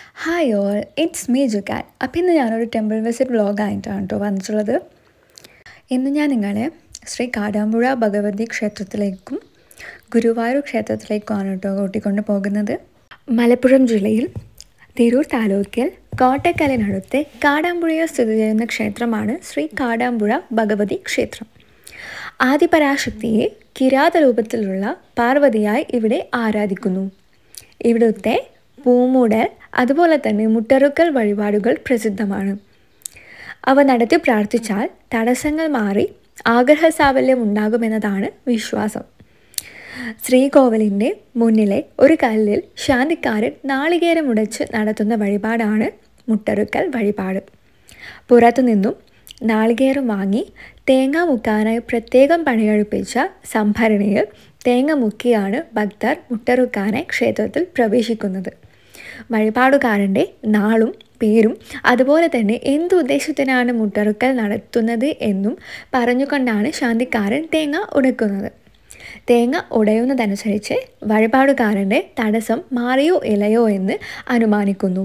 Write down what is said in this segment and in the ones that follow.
Hi all, it's me Jukkan. അപ്പോൾ ഇന്ന് ഞാനൊരു ടെമ്പിൾ വിസിറ്റ് വ്ളോഗായിട്ടാണ് കേട്ടോ വന്നിട്ടുള്ളത്. ഇന്ന് ഞാൻ നിങ്ങളെ ശ്രീ കാടാമ്പുഴ ഭഗവതി ക്ഷേത്രത്തിലേക്കും ഗുരുവായൂർ ക്ഷേത്രത്തിലേക്കുമാണ് കേട്ടോ കൂട്ടിക്കൊണ്ട് പോകുന്നത്. മലപ്പുറം ജില്ലയിൽ തിരൂർ താലൂക്കിൽ കോട്ടക്കലിനടുത്ത് കാടാമ്പുഴയിൽ സ്ഥിതി ചെയ്യുന്ന ക്ഷേത്രമാണ് ശ്രീ കാടാമ്പുഴ ഭഗവതി ക്ഷേത്രം. ആദിപരാശക്തിയെ കിരാത രൂപത്തിലുള്ള പാർവതിയായി ഇവിടെ ആരാധിക്കുന്നു. ഇവിടുത്തെ പൂമൂടൽ അതുപോലെ തന്നെ മുട്ടറുക്കൽ വഴിപാടുകൾ പ്രസിദ്ധമാണ്. അവ നടത്തി പ്രാർത്ഥിച്ചാൽ തടസ്സങ്ങൾ മാറി ആഗ്രഹ സാഫല്യം ഉണ്ടാകുമെന്നതാണ് വിശ്വാസം. ശ്രീകോവിലിൻ്റെ മുന്നിലെ ഒരു കല്ലിൽ ശാന്തിക്കാരൻ നാളികേരം ഉടച്ച് നടത്തുന്ന വഴിപാടാണ് മുട്ടറുക്കൽ വഴിപാട്. പുറത്തുനിന്നും നാളികേരം വാങ്ങി തേങ്ങ മുക്കാനായി പ്രത്യേകം പണികഴിപ്പിച്ച സംഭരണിയിൽ തേങ്ങ മുക്കിയാണ് ഭക്തർ മുട്ടറുക്കാനായി ക്ഷേത്രത്തിൽ പ്രവേശിക്കുന്നത്. വഴിപാടുകാരൻ്റെ നാളും പേരും അതുപോലെ തന്നെ എന്തുദ്ദേശത്തിനാണ് മുട്ടറുക്കൽ നടത്തുന്നത് എന്നും പറഞ്ഞുകൊണ്ടാണ് ശാന്തിക്കാരൻ തേങ്ങ ഉടക്കുന്നത്. തേങ്ങ ഉടയുന്നതനുസരിച്ച് വഴിപാടുകാരൻ്റെ തടസ്സം മാറിയോ ഇല്ലയോ എന്ന് അനുമാനിക്കുന്നു.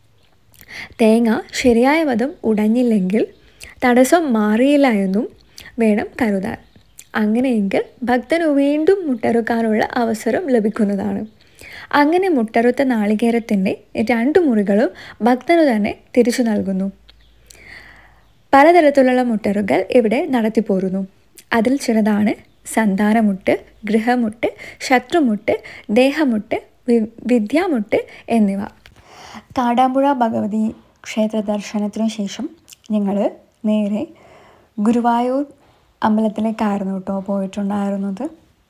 തേങ്ങ ശരിയായ വധം ഉടഞ്ഞില്ലെങ്കിൽ തടസ്സം മാറിയില്ല എന്നും വേണം കരുതാൻ. അങ്ങനെയെങ്കിൽ ഭക്തന് വീണ്ടും മുട്ടറുക്കാനുള്ള അവസരം ലഭിക്കുന്നതാണ്. അങ്ങനെ മുട്ടറുത്ത നാളികേരത്തിൻ്റെ 2 മുറികളും ഭക്തനു തന്നെ തിരിച്ചു നൽകുന്നു. പലതരത്തിലുള്ള മുട്ടറുകൾ ഇവിടെ നടത്തിപ്പോരുന്നു. അതിൽ ചിലതാണ് സന്താനമുട്ട്, ഗൃഹമുട്ട്, ശത്രുമുട്ട്, ദേഹമുട്ട്, വിദ്യാമുട്ട് എന്നിവ. കാടാമ്പുഴ ഭഗവതി ക്ഷേത്ര ദർശനത്തിനു ശേഷം ഞങ്ങൾ നേരെ ഗുരുവായൂർ അമ്പലത്തിലേക്കായിരുന്നു കേട്ടോ പോയിട്ടുണ്ടായിരുന്നത്.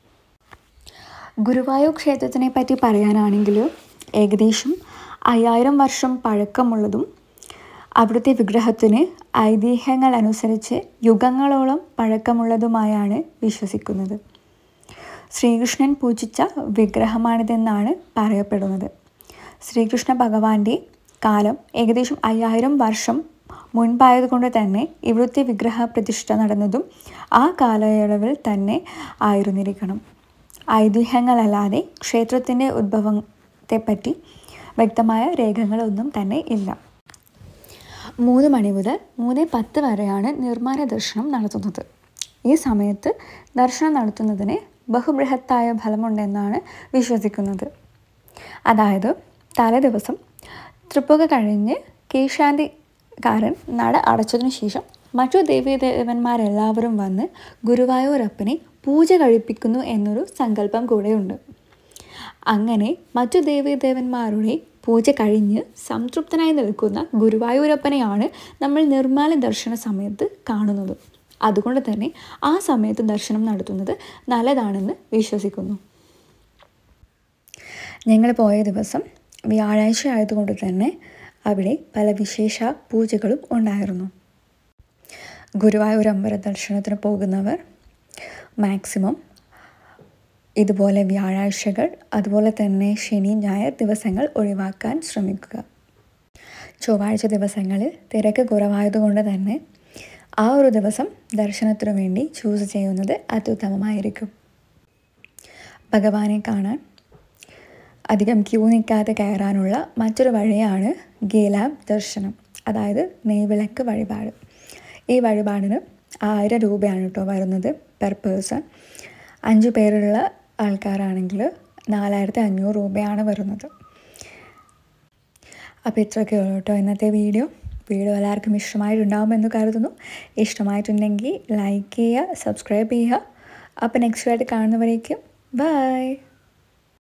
ഗുരുവായൂർ ക്ഷേത്രത്തിനെ പറ്റി പറയാനാണെങ്കിൽ ഏകദേശം 5000 വർഷം പഴക്കമുള്ളതും അവിടുത്തെ വിഗ്രഹത്തിന് ഐതിഹ്യങ്ങൾ അനുസരിച്ച് യുഗങ്ങളോളം പഴക്കമുള്ളതുമായാണ് വിശ്വസിക്കുന്നത്. ശ്രീകൃഷ്ണൻ പൂജിച്ച വിഗ്രഹമാണിതെന്നാണ് പറയപ്പെടുന്നത്. ശ്രീകൃഷ്ണ ഭഗവാന്റെ കാലം ഏകദേശം 5000 വർഷം മുൻപായതുകൊണ്ട് തന്നെ ഇവിടുത്തെ വിഗ്രഹ പ്രതിഷ്ഠ നടന്നതും ആ കാലയളവിൽ തന്നെ ആയിരുന്നിരിക്കണം. ഐതിഹ്യങ്ങളല്ലാതെ ക്ഷേത്രത്തിൻ്റെ ഉദ്ഭവത്തെപ്പറ്റി വ്യക്തമായ രേഖകളൊന്നും തന്നെ ഇല്ല. 3 മണി മുതൽ 3:10 വരെയാണ് നിർമ്മാണ ദർശനം നടത്തുന്നത്. ഈ സമയത്ത് ദർശനം നടത്തുന്നതിന് ബഹുബൃഹത്തായ ഫലമുണ്ടെന്നാണ് വിശ്വസിക്കുന്നത്. അതായത് തലേ ദിവസം തൃപ്പുക കഴിഞ്ഞ് കീഴ്ശാന്തിക്കാരൻ നട അടച്ചതിനു ശേഷം മറ്റു ദേവീദേവന്മാരെല്ലാവരും വന്ന് ഗുരുവായൂരപ്പനെ പൂജ കഴിപ്പിക്കുന്നു എന്നൊരു സങ്കല്പം കൂടെയുണ്ട്. അങ്ങനെ മറ്റു ദേവീദേവന്മാരുടെ പൂജ കഴിഞ്ഞ് സംതൃപ്തനായി നിൽക്കുന്ന ഗുരുവായൂരപ്പനെയാണ് നമ്മൾ നിർമ്മാല ദർശന സമയത്ത് കാണുന്നത്. അതുകൊണ്ട് തന്നെ ആ സമയത്ത് ദർശനം നടത്തുന്നത് നല്ലതാണെന്ന് വിശ്വസിക്കുന്നു. ഞങ്ങൾ പോയ ദിവസം വ്യാഴാഴ്ച ആയതുകൊണ്ട് തന്നെ അവിടെ പല വിശേഷ പൂജകളും ഉണ്ടായിരുന്നു. ഗുരുവായൂർ അമ്പല ദർശനത്തിന് പോകുന്നവർ മാക്സിമം ഇതുപോലെ വ്യാഴാഴ്ചകൾ അതുപോലെ തന്നെ ശനി ഞായർ ദിവസങ്ങൾ ഒഴിവാക്കാൻ ശ്രമിക്കുക. ചൊവ്വാഴ്ച ദിവസങ്ങളിൽ തിരക്ക് കുറവായതുകൊണ്ട് തന്നെ ആ ഒരു ദിവസം ദർശനത്തിനു വേണ്ടി ചൂസ് ചെയ്യുന്നത് അത്യുത്തമമായിരിക്കും. ഭഗവാനെ കാണാൻ അധികം ക്യൂ നിൽക്കാതെ കയറാനുള്ള മറ്റൊരു വഴിയാണ് ഗേലാബ് ദർശനം, അതായത് നെയ്വിളക്ക് വഴിപാട്. ഈ വഴിപാടിന് 1000 രൂപയാണ് കേട്ടോ വരുന്നത് പെർ പേഴ്സൺ. 5 പേരുള്ള ആൾക്കാരാണെങ്കിൽ 4500 രൂപയാണ് വരുന്നത്. അപ്പോൾ ഇത്രയൊക്കെ ഉള്ളൂ കേട്ടോ ഇന്നത്തെ വീഡിയോ എല്ലാവർക്കും ഇഷ്ടമായിട്ടുണ്ടാകുമെന്ന് കരുതുന്നു. ഇഷ്ടമായിട്ടുണ്ടെങ്കിൽ ലൈക്ക് ചെയ്യുക, സബ്സ്ക്രൈബ് ചെയ്യുക. അപ്പോൾ നെക്സ്റ്റ് ആയിട്ട് കാണുന്നവരേക്കും ബൈ.